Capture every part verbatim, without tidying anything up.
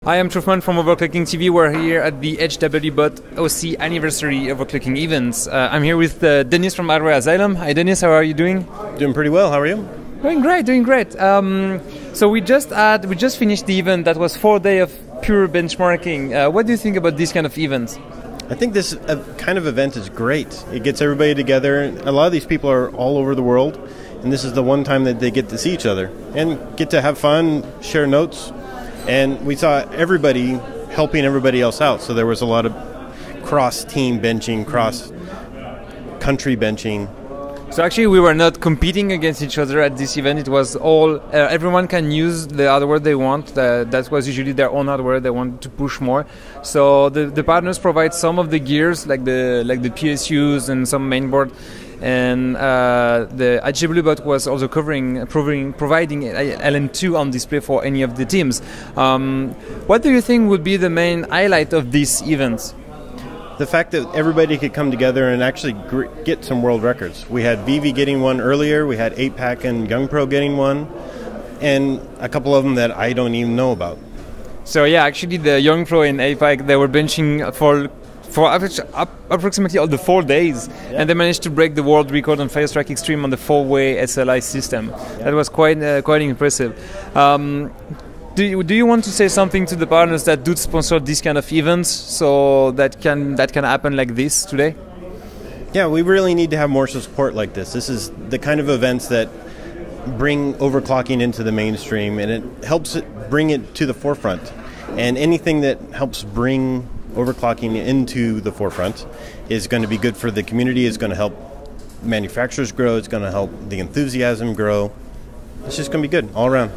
I am Truffman from Overclocking T V. We're here at the H W Bot O C Anniversary Overclocking events. Uh, I'm here with uh, Dennis from Hardware Asylum. Hi Dennis, how are you doing? Doing pretty well, how are you? Doing great, doing great. Um, so we just had, we just finished the event that was four days of pure benchmarking. Uh, what do you think about this kind of events? I think this uh, kind of event is great. It gets everybody together. A lot of these people are all over the world, and this is the one time that they get to see each other and get to have fun, share notes. And we saw everybody helping everybody else out. So there was a lot of cross-team benching, cross-country benching. So actually we were not competing against each other at this event. It was all, uh, everyone can use the hardware they want. Uh, that was usually their own hardware they want to push more. So the, the partners provide some of the gears, like the like the P S Us and some mainboard. And uh, the H W Bot was also covering, providing, providing L N two on display for any of the teams. Um, what do you think would be the main highlight of this event? The fact that everybody could come together and actually gr get some world records. We had Vivi getting one earlier, we had eight pack and Youngpro getting one, and a couple of them that I don't even know about. So yeah, actually the Youngpro and eight pack, they were benching for for approximately all the four days, yeah. And they managed to break the world record on Firestrike Extreme on the four-way S L I system. Yeah. That was quite uh, quite impressive. Um, do you, do you want to say something to the partners that do sponsor these kind of events, so that can that can happen like this today? Yeah, we really need to have more support like this. This is the kind of events that bring overclocking into the mainstream, and it helps it bring it to the forefront. And anything that helps bring overclocking into the forefront is going to be good for the community. It's going to help manufacturers grow. It's going to help the enthusiasm grow. It's just going to be good all around.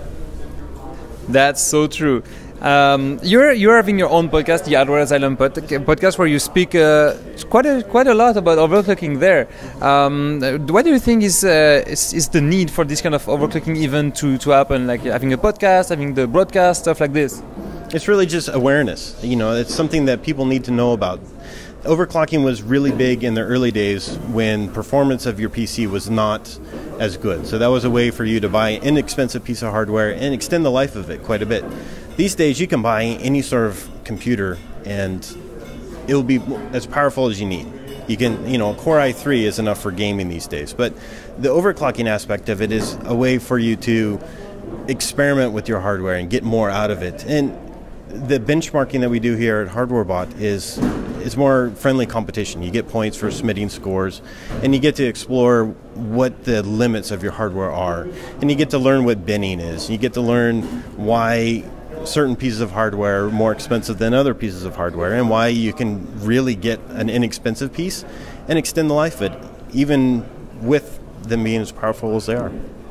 That's so true. Um, you're you're having your own podcast, the Hardware Asylum pod podcast, where you speak uh, quite a quite a lot about overclocking there. Um, what do you think is, uh, is is the need for this kind of overclocking event to to happen? Like having a podcast, having the broadcast, stuff like this. It's really just awareness. You know, it's something that people need to know about. Overclocking was really big in the early days when performance of your P C was not as good. So that was a way for you to buy an inexpensive piece of hardware and extend the life of it quite a bit. These days you can buy any sort of computer and it'll be as powerful as you need. You can, you know, a Core i three is enough for gaming these days. But the overclocking aspect of it is a way for you to experiment with your hardware and get more out of it. And the benchmarking that we do here at HardwareBot is is more friendly competition. You get points for submitting scores, and you get to explore what the limits of your hardware are, and you get to learn what binning is. You get to learn why certain pieces of hardware are more expensive than other pieces of hardware, and why you can really get an inexpensive piece and extend the life of it, even with them being as powerful as they are.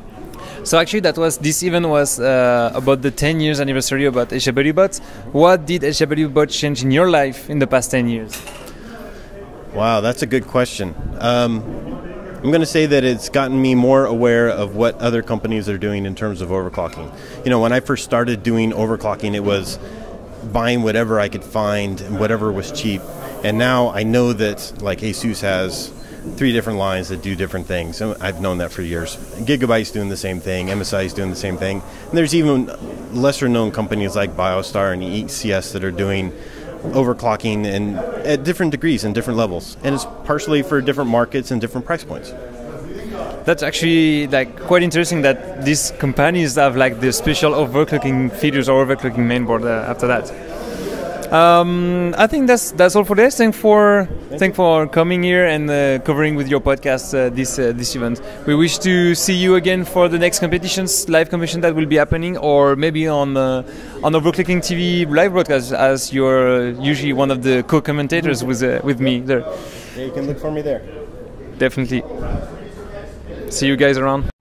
So actually, that was this event was uh, about the ten years anniversary about H W Bot. What did H W Bot change in your life in the past ten years? Wow, that's a good question. Um, I'm going to say that it's gotten me more aware of what other companies are doing in terms of overclocking. You know, when I first started doing overclocking, it was buying whatever I could find and whatever was cheap. And now I know that, like ASUS has three different lines that do different things. I've known that for years. Gigabyte's doing the same thing. M S I is doing the same thing. And there's even lesser known companies like BioStar and E C S that are doing overclocking and at different degrees and different levels. And it's partially for different markets and different price points. That's actually like quite interesting that these companies have like the special overclocking features or overclocking mainboard uh, after that. Um, I think that's that's all for this. Thank for thank, thank for coming here and uh, covering with your podcast uh, this uh, this event. We wish to see you again for the next competitions, live competition that will be happening, or maybe on uh, on Overclocking T V live broadcast, as you're usually one of the co-commentators with uh, with me there. Yeah, you can look for me there. Definitely. See you guys around.